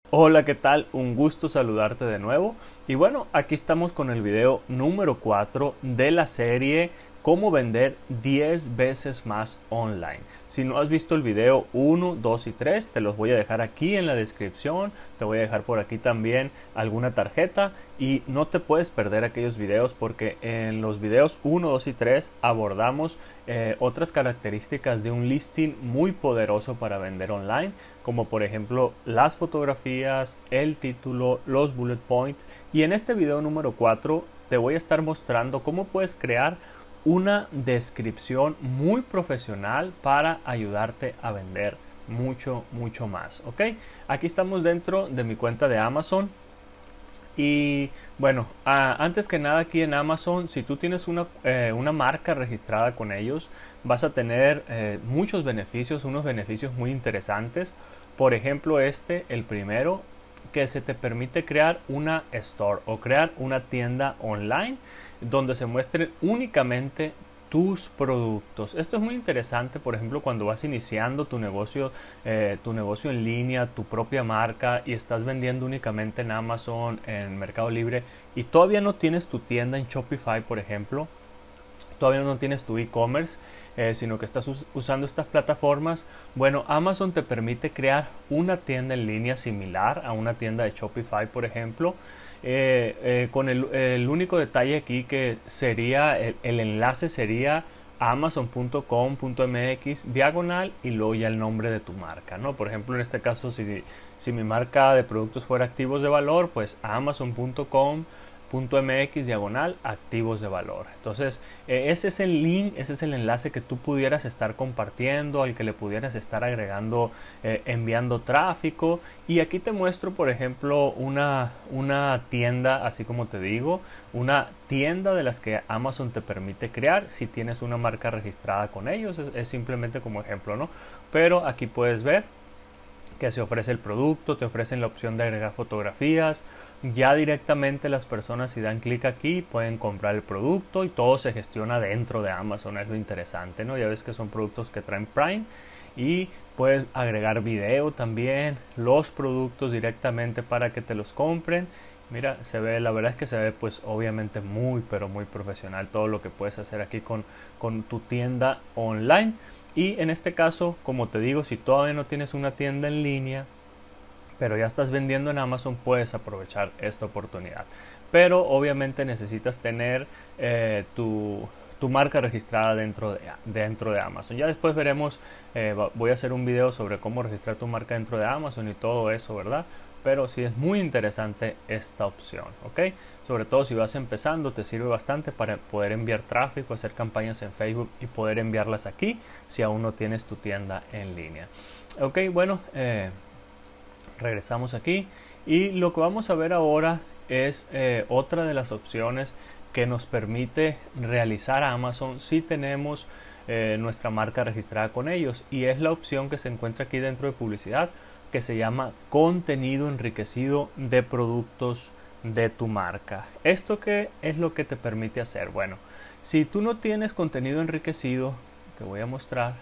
Hola, ¿qué tal? Un gusto saludarte de nuevo. Y bueno, aquí estamos con el video número 4 de la serie Cómo vender 10 veces más online. Si no has visto el video 1, 2 y 3, te los voy a dejar aquí en la descripción. Te voy a dejar por aquí también alguna tarjeta y no te puedes perder aquellos videos porque en los videos 1, 2 y 3 abordamos otras características de un listing muy poderoso para vender online, como por ejemplo las fotografías, el título, los bullet points. Y en este video número 4 te voy a estar mostrando cómo puedes crear una descripción muy profesional para ayudarte a vender mucho más. Ok, aquí estamos dentro de mi cuenta de Amazon. Y bueno, antes que nada, aquí en Amazon, si tú tienes una marca registrada con ellos, vas a tener muchos beneficios, unos beneficios muy interesantes. Por ejemplo, el primero, que se te permite crear una store o crear una tienda online donde se muestren únicamente tus productos. Esto es muy interesante, por ejemplo, cuando vas iniciando tu negocio en línea, tu propia marca, y estás vendiendo únicamente en Amazon, en Mercado Libre, y todavía no tienes tu tienda en Shopify, por ejemplo. Todavía no tienes tu e-commerce, sino que estás usando estas plataformas. Bueno, Amazon te permite crear una tienda en línea similar a una tienda de Shopify, por ejemplo, con el único detalle aquí que sería el enlace sería amazon.com.mx diagonal y luego ya el nombre de tu marca, ¿no? Por ejemplo, en este caso, si mi marca de productos fuera activos de valor, pues amazon.com.mx diagonal activos de valor. Entonces, ese es el link, ese es el enlace que tú pudieras estar compartiendo, al que le pudieras estar agregando, enviando tráfico. Y aquí te muestro, por ejemplo, una tienda, así como te digo, una tienda de las que Amazon te permite crear si tienes una marca registrada con ellos. Es simplemente como ejemplo, ¿no? Pero aquí puedes ver que se ofrece el producto, te ofrecen la opción de agregar fotografías. Ya directamente las personas, si dan clic aquí, pueden comprar el producto y todo se gestiona dentro de Amazon. Es lo interesante, ¿no? Ya ves que son productos que traen Prime y puedes agregar video también, los productos directamente para que te los compren. Mira, la verdad es que se ve pues obviamente muy pero muy profesional todo lo que puedes hacer aquí con tu tienda online. Y en este caso, como te digo, si todavía no tienes una tienda en línea, pero ya estás vendiendo en Amazon, puedes aprovechar esta oportunidad. Pero obviamente necesitas tener tu marca registrada dentro de Amazon. Ya después veremos, voy a hacer un video sobre cómo registrar tu marca dentro de Amazon y todo eso, ¿verdad? Pero sí es muy interesante esta opción, ¿ok? Sobre todo si vas empezando, te sirve bastante para poder enviar tráfico, hacer campañas en Facebook y poder enviarlas aquí si aún no tienes tu tienda en línea. Ok, bueno, regresamos aquí y lo que vamos a ver ahora es otra de las opciones que nos permite realizar Amazon si tenemos nuestra marca registrada con ellos, y es la opción que se encuentra aquí dentro de publicidad, que se llama contenido enriquecido de productos de tu marca. ¿Esto qué es lo que te permite hacer? Bueno, si tú no tienes contenido enriquecido, te voy a mostrar.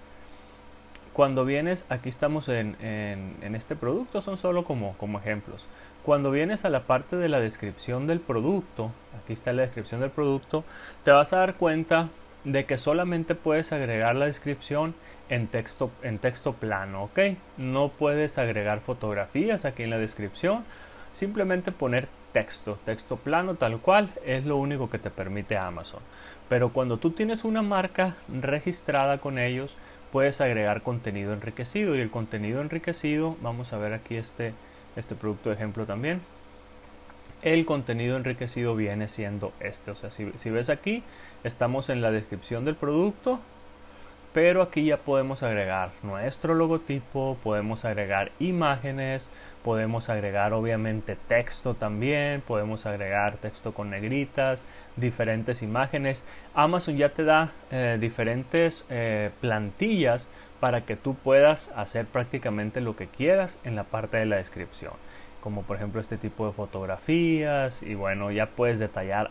Cuando vienes, aquí estamos en este producto, son solo como ejemplos. Cuando vienes a la parte de la descripción del producto, aquí está la descripción del producto, te vas a dar cuenta de que solamente puedes agregar la descripción en texto plano, ¿ok? No puedes agregar fotografías aquí en la descripción, simplemente poner texto plano tal cual es lo único que te permite Amazon. Pero cuando tú tienes una marca registrada con ellos, puedes agregar contenido enriquecido, y el contenido enriquecido, vamos a ver aquí este producto de ejemplo también. El contenido enriquecido viene siendo o sea, si ves aquí, estamos en la descripción del producto, pero aquí ya podemos agregar nuestro logotipo, podemos agregar imágenes, podemos agregar obviamente texto también, podemos agregar texto con negritas, diferentes imágenes. Amazon ya te da diferentes plantillas para que tú puedas hacer prácticamente lo que quieras en la parte de la descripción, como por ejemplo este tipo de fotografías, y bueno, ya puedes detallar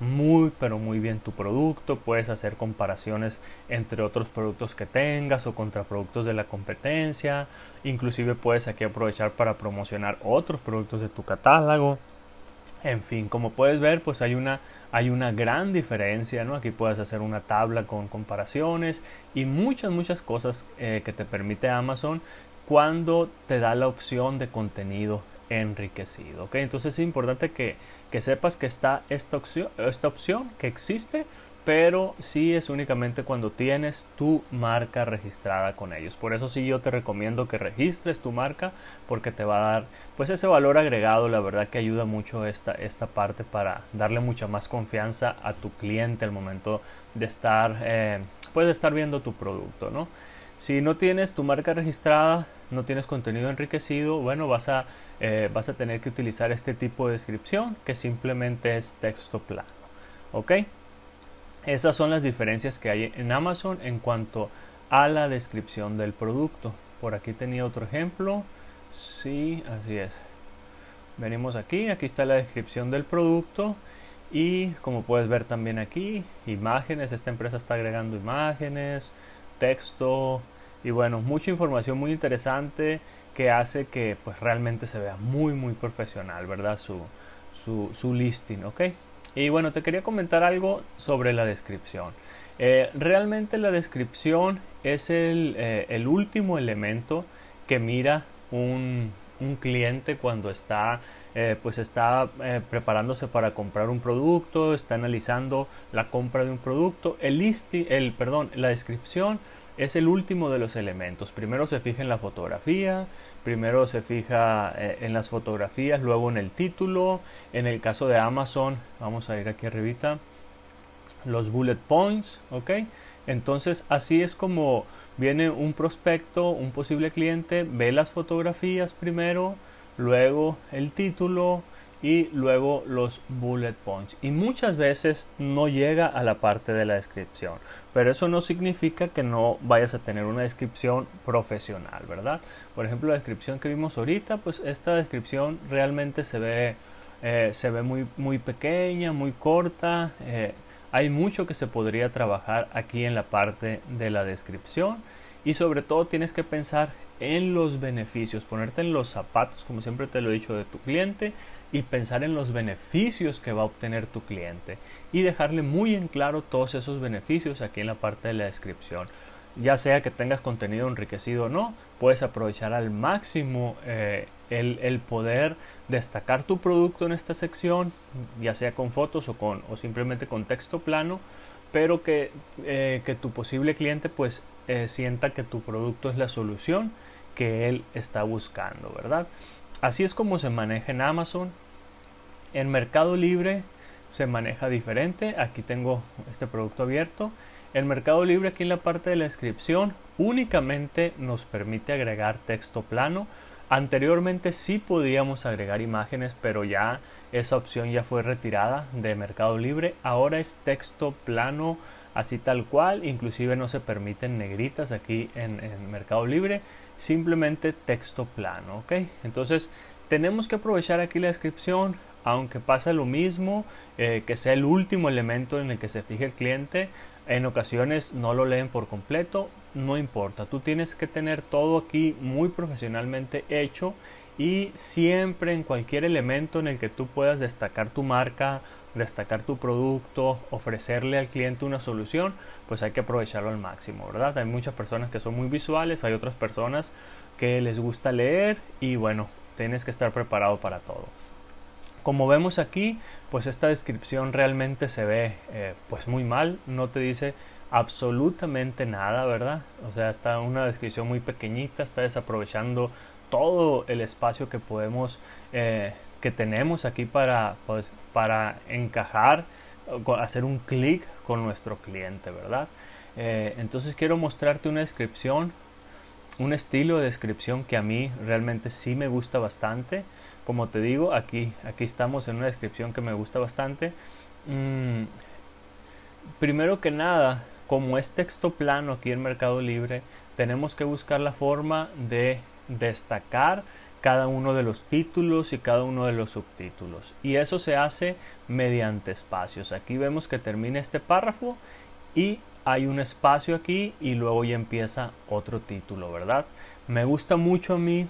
muy pero muy bien tu producto, puedes hacer comparaciones entre otros productos que tengas o contra productos de la competencia, inclusive puedes aquí aprovechar para promocionar otros productos de tu catálogo. En fin, como puedes ver, pues hay una gran diferencia, ¿no? Aquí puedes hacer una tabla con comparaciones y muchas cosas que te permite Amazon cuando te da la opción de contenido enriquecido, ¿ok? Entonces es importante que sepas que está esta opción que existe, pero sí es únicamente cuando tienes tu marca registrada con ellos. Por eso sí yo te recomiendo que registres tu marca, porque te va a dar pues ese valor agregado. La verdad que ayuda mucho esta parte para darle mucha más confianza a tu cliente al momento de estar pues de estar viendo tu producto, ¿no? Si no tienes tu marca registrada, no tienes contenido enriquecido, bueno, vas a tener que utilizar este tipo de descripción que simplemente es texto plano, ¿ok? Esas son las diferencias que hay en Amazon en cuanto a la descripción del producto. Por aquí tenía otro ejemplo. Sí, así es. Venimos aquí está la descripción del producto y como puedes ver también aquí, imágenes. Esta empresa está agregando imágenes, texto y bueno, mucha información muy interesante que hace que pues realmente se vea muy profesional, ¿verdad? Su listing, ¿ok? Y bueno, te quería comentar algo sobre la descripción. Realmente la descripción es el último elemento que mira un cliente cuando está preparándose para comprar un producto, está analizando la compra de un producto. La descripción es el último de los elementos. Primero se fija en la fotografía, primero se fija en las fotografías, luego en el título. En el caso de Amazon, vamos a ir aquí arribita, los bullet points, ¿ok? Entonces así es como viene un prospecto, un posible cliente, ve las fotografías primero, luego el título y luego los bullet points. Y muchas veces no llega a la parte de la descripción, pero eso no significa que no vayas a tener una descripción profesional, ¿verdad? Por ejemplo, la descripción que vimos ahorita, pues esta descripción realmente se ve muy pequeña, muy corta. Hay mucho que se podría trabajar aquí en la parte de la descripción y sobre todo tienes que pensar en los beneficios, ponerte en los zapatos, como siempre te lo he dicho, de tu cliente y pensar en los beneficios que va a obtener tu cliente y dejarle muy en claro todos esos beneficios aquí en la parte de la descripción. Ya sea que tengas contenido enriquecido o no, puedes aprovechar al máximo el poder destacar tu producto en esta sección, ya sea con fotos o simplemente con texto plano, pero que tu posible cliente pues sienta que tu producto es la solución que él está buscando, ¿verdad? Así es como se maneja en Amazon. En Mercado Libre se maneja diferente. Aquí tengo este producto abierto. En Mercado Libre, aquí en la parte de la descripción, únicamente nos permite agregar texto plano. Anteriormente sí podíamos agregar imágenes, pero ya esa opción ya fue retirada de Mercado Libre. Ahora es texto plano, así tal cual. Inclusive no se permiten negritas aquí en Mercado Libre. Simplemente texto plano, ¿ok? Entonces tenemos que aprovechar aquí la descripción, aunque pasa lo mismo, que sea el último elemento en el que se fije el cliente. En ocasiones no lo leen por completo, no importa, tú tienes que tener todo aquí muy profesionalmente hecho y siempre en cualquier elemento en el que tú puedas destacar tu marca, destacar tu producto, ofrecerle al cliente una solución, pues hay que aprovecharlo al máximo, ¿verdad? Hay muchas personas que son muy visuales, hay otras personas que les gusta leer y bueno, tienes que estar preparado para todo. Como vemos aquí, pues esta descripción realmente se ve pues muy mal, no te dice absolutamente nada, ¿verdad? O sea, está una descripción muy pequeñita, está desaprovechando todo el espacio que podemos, que tenemos aquí para encajar, hacer un clic con nuestro cliente, ¿verdad? Entonces quiero mostrarte una descripción, un estilo de descripción que a mí realmente sí me gusta bastante. Como te digo, aquí estamos en una descripción que me gusta bastante. Primero que nada, como es texto plano aquí en Mercado Libre, tenemos que buscar la forma de destacar cada uno de los títulos y cada uno de los subtítulos. Y eso se hace mediante espacios. Aquí vemos que termina este párrafo y hay un espacio aquí y luego ya empieza otro título, ¿verdad? Me gusta mucho a mí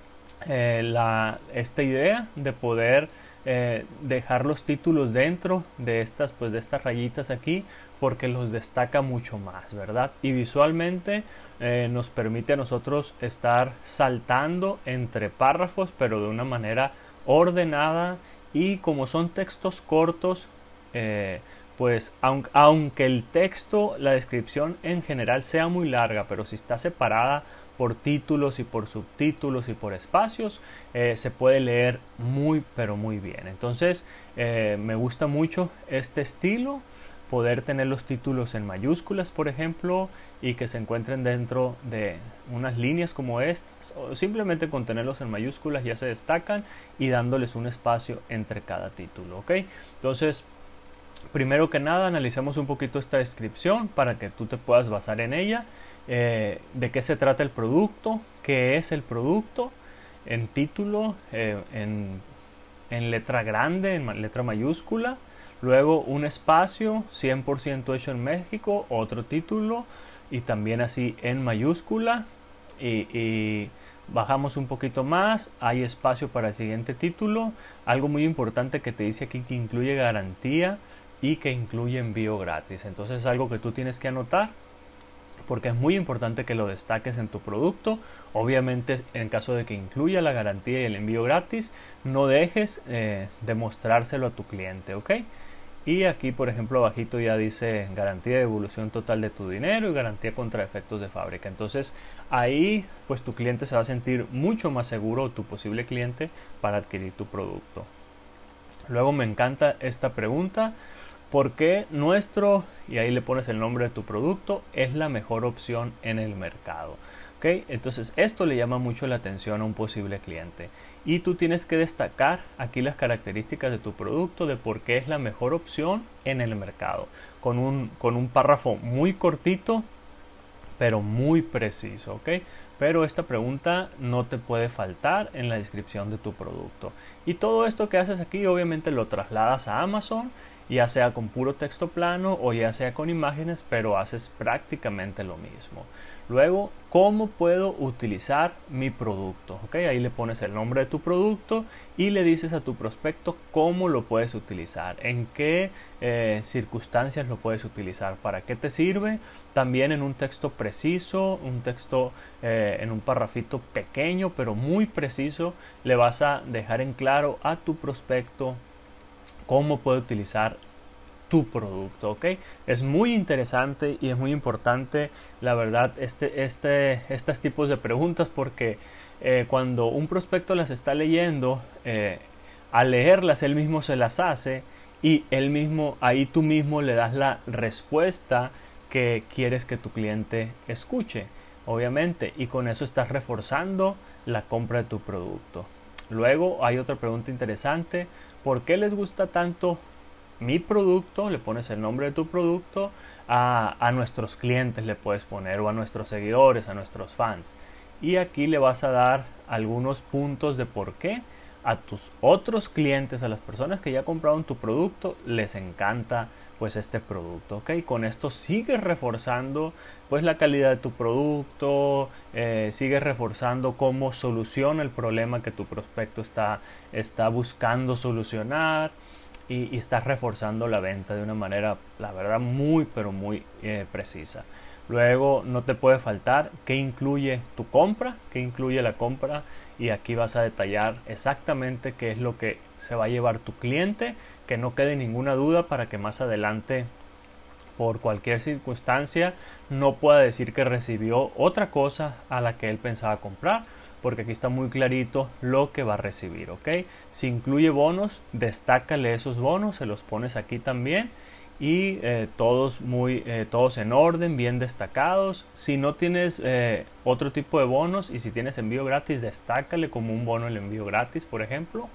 esta idea de poder dejar los títulos dentro de estas rayitas aquí, porque los destaca mucho más, ¿verdad? Y visualmente nos permite a nosotros estar saltando entre párrafos, pero de una manera ordenada, y como son textos cortos, pues aunque el texto, la descripción en general sea muy larga, pero si está separada por títulos y por subtítulos y por espacios, se puede leer muy pero muy bien. Entonces me gusta mucho este estilo, poder tener los títulos en mayúsculas, por ejemplo, y que se encuentren dentro de unas líneas como estas, o simplemente con tenerlos en mayúsculas ya se destacan, y dándoles un espacio entre cada título, ¿ok? Entonces, primero que nada, analicemos un poquito esta descripción para que tú te puedas basar en ella. De qué se trata el producto, qué es el producto, en título, en letra grande, en letra mayúscula, luego un espacio, 100% hecho en México, otro título, y también así en mayúscula, y bajamos un poquito más, hay espacio para el siguiente título, algo muy importante que te dice aquí que incluye garantía y que incluye envío gratis. Entonces es algo que tú tienes que anotar, porque es muy importante que lo destaques en tu producto. Obviamente, en caso de que incluya la garantía y el envío gratis, no dejes de mostrárselo a tu cliente, ¿ok? Y aquí, por ejemplo, abajito ya dice garantía de devolución total de tu dinero y garantía contra defectos de fábrica. Entonces ahí pues tu cliente se va a sentir mucho más seguro, tu posible cliente, para adquirir tu producto. Luego me encanta esta pregunta: ¿por qué nuestro, y ahí le pones el nombre de tu producto, es la mejor opción en el mercado? ¿Okay? Entonces esto le llama mucho la atención a un posible cliente, y tú tienes que destacar aquí las características de tu producto, de por qué es la mejor opción en el mercado, con un párrafo muy cortito pero muy preciso, ¿ok? Pero esta pregunta no te puede faltar en la descripción de tu producto. Y todo esto que haces aquí obviamente lo trasladas a Amazon, ya sea con puro texto plano o ya sea con imágenes, pero haces prácticamente lo mismo. Luego, ¿cómo puedo utilizar mi producto? ¿Okay? Ahí le pones el nombre de tu producto y le dices a tu prospecto cómo lo puedes utilizar, en qué circunstancias lo puedes utilizar, para qué te sirve. También en un texto preciso, un texto en un parrafito pequeño pero muy preciso, le vas a dejar en claro a tu prospecto cómo puede utilizar tu producto, ¿ok? Es muy interesante y es muy importante, la verdad, estos tipos de preguntas, porque cuando un prospecto las está leyendo, al leerlas él mismo se las hace, y él mismo, ahí tú mismo le das la respuesta que quieres que tu cliente escuche, obviamente, y con eso estás reforzando la compra de tu producto. Luego hay otra pregunta interesante: ¿por qué les gusta tanto mi producto? Le pones el nombre de tu producto. A nuestros clientes le puedes poner, o a nuestros seguidores, a nuestros fans, y aquí le vas a dar algunos puntos de por qué a tus otros clientes, a las personas que ya compraron tu producto, les encanta pues este producto, ¿ok? Con esto sigues reforzando pues la calidad de tu producto, sigues reforzando cómo soluciona el problema que tu prospecto está buscando solucionar, y estás reforzando la venta de una manera, la verdad, muy pero muy precisa. Luego no te puede faltar qué incluye tu compra, qué incluye la compra, y aquí vas a detallar exactamente qué es lo que se va a llevar tu cliente, que no quede ninguna duda, para que más adelante, por cualquier circunstancia, no pueda decir que recibió otra cosa a la que él pensaba comprar, porque aquí está muy clarito lo que va a recibir, ¿ok? Si incluye bonos, destácale esos bonos, se los pones aquí también, y todos en orden, bien destacados. Si no tienes otro tipo de bonos, y si tienes envío gratis, destácale como un bono el envío gratis, por ejemplo.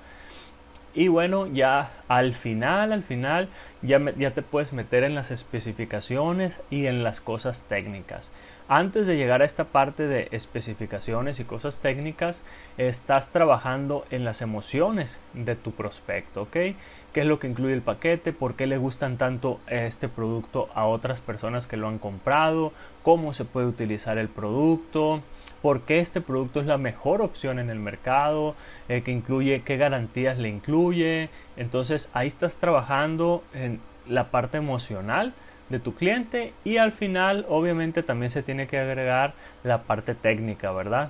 Y bueno, ya al final ya te puedes meter en las especificaciones y en las cosas técnicas. antes de llegar a esta parte de especificaciones y cosas técnicas, estás trabajando en las emociones de tu prospecto, ¿ok? ¿Qué es lo que incluye el paquete? ¿Por qué le gustan tanto este producto a otras personas que lo han comprado? ¿Cómo se puede utilizar el producto? ¿Por qué este producto es la mejor opción en el mercado? Que incluye, ¿qué garantías le incluye? Entonces ahí estás trabajando en la parte emocional de tu cliente, y al final obviamente también se tiene que agregar la parte técnica, ¿verdad?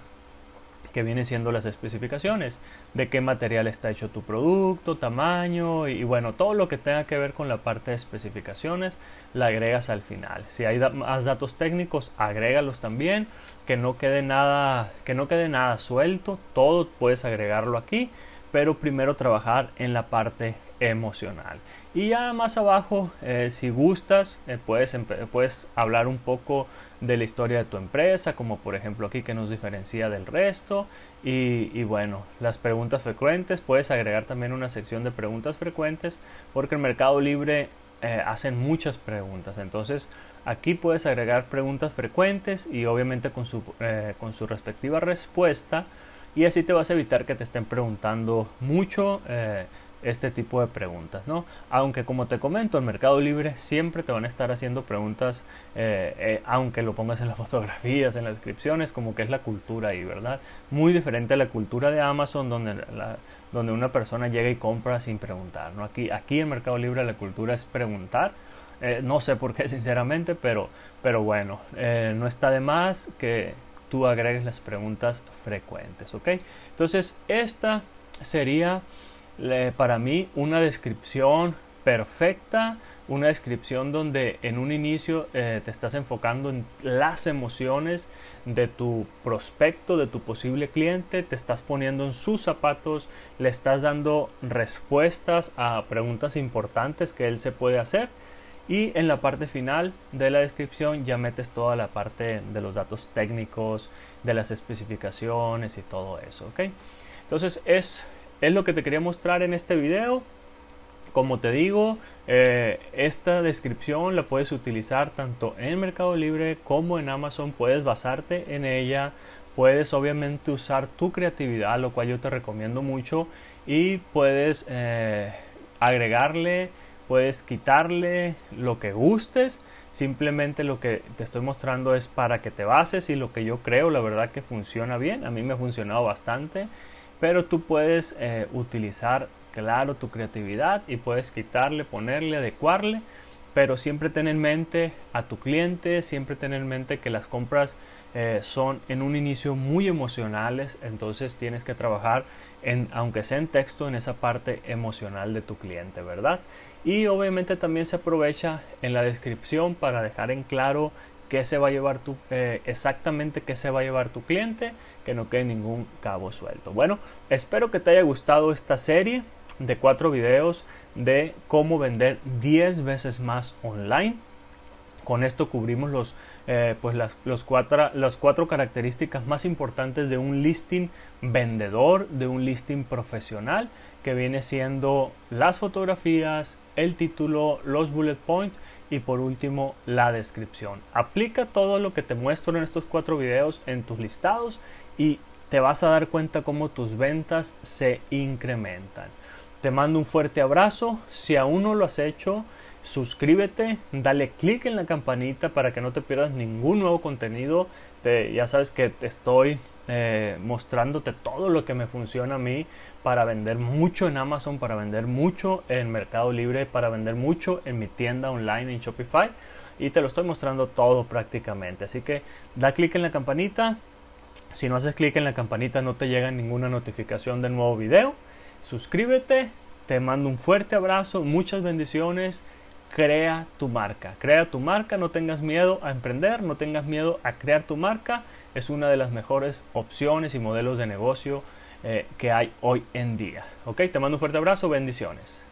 Que viene siendo las especificaciones de qué material está hecho tu producto, tamaño y bueno, todo lo que tenga que ver con la parte de especificaciones la agregas al final. Si hay más datos técnicos, agrégalos también, que no quede nada suelto, todo puedes agregarlo aquí, pero primero trabajar en la parte emocional. Y ya más abajo, si gustas, puedes hablar un poco de la historia de tu empresa, como por ejemplo aquí, que nos diferencia del resto. Y bueno, las preguntas frecuentes, puedes agregar también una sección de preguntas frecuentes, porque en Mercado Libre hacen muchas preguntas. Entonces aquí puedes agregar preguntas frecuentes y obviamente con su respectiva respuesta, y así te vas a evitar que te estén preguntando mucho este tipo de preguntas, ¿no? Aunque, como te comento, en Mercado Libre siempre te van a estar haciendo preguntas, aunque lo pongas en las fotografías, en las descripciones, como que es la cultura ahí, ¿verdad? Muy diferente a la cultura de Amazon, donde una persona llega y compra sin preguntar, ¿no? Aquí en Mercado Libre la cultura es preguntar. No sé por qué, sinceramente, pero bueno, no está de más que tú agregues las preguntas frecuentes, ¿ok? Entonces, esta sería para mí una descripción perfecta, una descripción donde en un inicio te estás enfocando en las emociones de tu prospecto, de tu posible cliente, te estás poniendo en sus zapatos, le estás dando respuestas a preguntas importantes que él se puede hacer, y en la parte final de la descripción ya metes toda la parte de los datos técnicos, de las especificaciones y todo eso, ¿ok? Entonces es lo que te quería mostrar en este video. Como te digo, esta descripción la puedes utilizar tanto en Mercado Libre como en Amazon. Puedes basarte en ella, puedes obviamente usar tu creatividad, lo cual yo te recomiendo mucho, y puedes agregarle, puedes quitarle lo que gustes. Simplemente lo que te estoy mostrando es para que te bases, y lo que yo creo, la verdad, que funciona bien. A mí me ha funcionado bastante, pero tú puedes utilizar, claro, tu creatividad, y puedes quitarle, ponerle, adecuarle, pero siempre ten en mente a tu cliente, siempre ten en mente que las compras son en un inicio muy emocionales. Entonces tienes que trabajar aunque sea en texto, en esa parte emocional de tu cliente, ¿verdad? Y obviamente también se aprovecha en la descripción para dejar en claro qué se va a llevar exactamente qué se va a llevar tu cliente, que no quede ningún cabo suelto. Bueno, espero que te haya gustado esta serie de 4 videos de cómo vender 10 veces más online. Con esto cubrimos las 4 características más importantes de un listing vendedor, de un listing profesional, que viene siendo las fotografías, el título, los bullet points y por último la descripción. Aplica todo lo que te muestro en estos 4 videos en tus listados y te vas a dar cuenta cómo tus ventas se incrementan. Te mando un fuerte abrazo. Si aún no lo has hecho, suscríbete, dale clic en la campanita para que no te pierdas ningún nuevo contenido. Ya sabes que te estoy mostrándote todo lo que me funciona a mí para vender mucho en Amazon, para vender mucho en Mercado Libre, para vender mucho en mi tienda online en Shopify, y te lo estoy mostrando todo prácticamente. Así que da clic en la campanita. Si no haces clic en la campanita, no te llega ninguna notificación del nuevo video. Suscríbete, te mando un fuerte abrazo, muchas bendiciones. Crea tu marca, no tengas miedo a emprender, no tengas miedo a crear tu marca. Es una de las mejores opciones y modelos de negocio que hay hoy en día. Ok, te mando un fuerte abrazo, bendiciones.